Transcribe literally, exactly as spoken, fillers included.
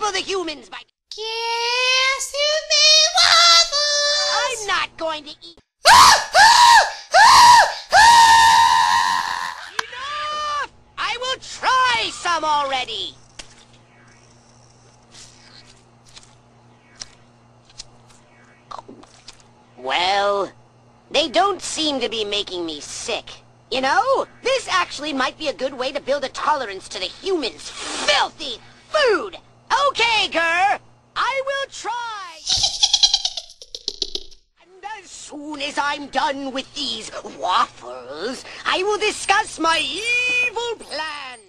cripple the humans by... Kiss me waffles! I'm not going to eat... Enough! I will try some already! Well, they don't seem to be making me sick. You know, this actually might be a good way to build a tolerance to the humans' filthy food! Okay, Gir! I will try! And as soon as I'm done with these waffles, I will discuss my evil plan!